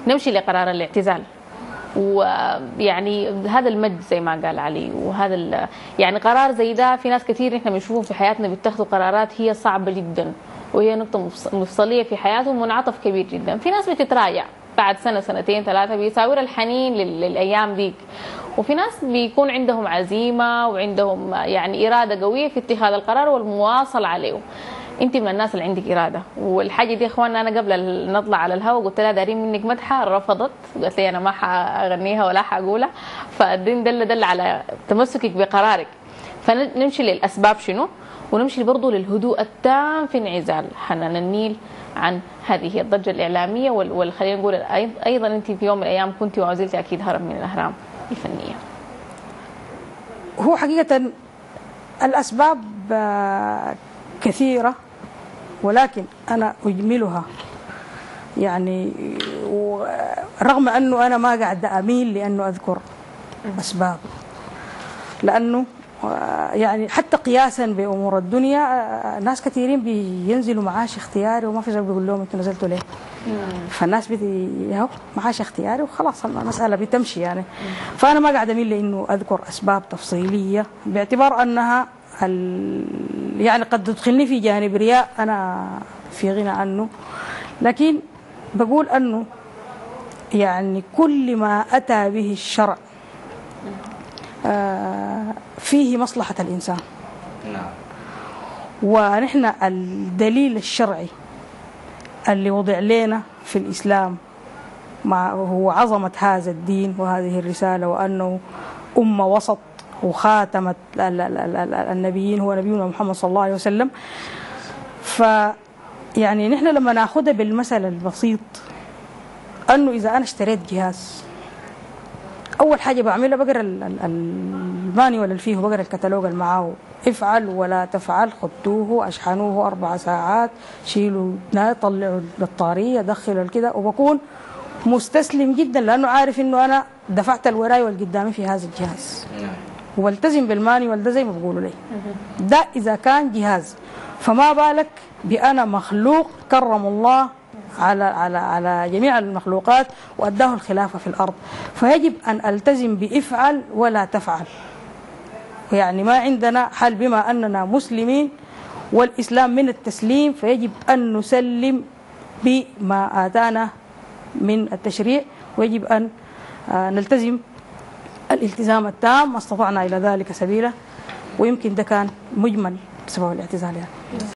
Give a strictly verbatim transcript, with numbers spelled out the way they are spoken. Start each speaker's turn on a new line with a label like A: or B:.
A: نمشي لقرار الاعتزال. ويعني هذا المجد زي ما قال علي، وهذا يعني قرار زي ده في ناس كثير احنا بنشوفهم في حياتنا بيتخذوا قرارات هي صعبه جدا وهي نقطه مفصليه في حياتهم، منعطف كبير جدا. في ناس بتتراجع بعد سنه سنتين ثلاثه بيساور الحنين للايام ديك، وفي ناس بيكون عندهم عزيمه وعندهم يعني اراده قويه في اتخاذ القرار والمواصله عليه. انت من الناس اللي عندك اراده، والحاجه دي يا اخواننا انا قبل نطلع على الهواء قلت لها دارين منك مدحه، رفضت، قالت لي انا ما حاغنيها ولا حقولها. فالدين دل دل على تمسكك بقرارك. فنمشي للاسباب شنو، ونمشي برضه للهدوء التام في انعزال حنان النيل عن هذه الضجه الاعلاميه. وخلينا نقول ايضا انت في يوم من الايام كنت وما زلت اكيد هرم من الاهرام الفنيه.
B: هو حقيقه الاسباب كثيره، ولكن أنا أجملها يعني، رغم أنه أنا ما قاعد أميل لأنه أذكر أسباب، لأنه يعني حتى قياسا بأمور الدنيا ناس كثيرين بينزلوا معاش اختياري وما في زول بيقول لهم أنتوا نزلتوا ليه؟ فالناس بتي معاش اختياري وخلاص المسألة بتمشي يعني. فأنا ما قاعد أميل لأنه أذكر أسباب تفصيلية باعتبار أنها يعني قد تدخلني في جانب رياء أنا في غنى عنه، لكن بقول أنه يعني كل ما أتى به الشرع فيه مصلحة الإنسان. ونحن الدليل الشرعي اللي وضع لنا في الإسلام مع هو عظمة هذا الدين وهذه الرسالة، وأنه أمة وسط وخاتمة النبيين هو نبينا محمد صلى الله عليه وسلم. فيعني نحن لما ناخذها بالمثل البسيط أنه إذا أنا اشتريت جهاز، أول حاجة بعملها بقرأ المانيوال اللي فيه، بقرأ الكتالوج اللي معاه، افعل ولا تفعل، خدوه أشحنوه أربع ساعات، شيلوا طلعوا البطارية دخلوا كده، وبكون مستسلم جدا لأنه عارف إنه أنا دفعت الوراي والقدامي في هذا الجهاز والتزم بالمانيوال ده زي ما بقولوا لي. ده إذا كان جهاز، فما بالك بأنا مخلوق كرم الله على على على جميع المخلوقات وأداه الخلافة في الأرض، فيجب أن ألتزم بافعل ولا تفعل. يعني ما عندنا حل بما أننا مسلمين والإسلام من التسليم، فيجب أن نسلم بما آتانا من التشريع، ويجب أن نلتزم الالتزام التام ما استطعنا إلى ذلك سبيلا. ويمكن ده كان مجمل سبب الاعتزال يعني.